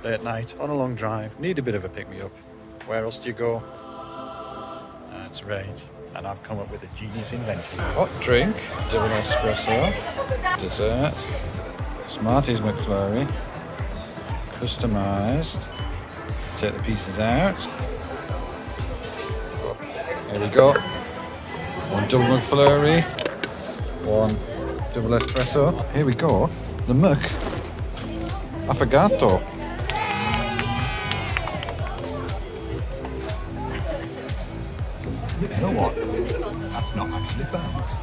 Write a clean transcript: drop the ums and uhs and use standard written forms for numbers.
late night, on a long drive, need a bit of a pick-me-up. Where else do you go? That's right. And I've come up with a genius invention. Hot drink, double espresso, dessert, Smarties McFlurry, customised. Take the pieces out. There we go. One double McFlurry, one double espresso. Here we go. The Mc Affogato. You know what? That's not actually bad.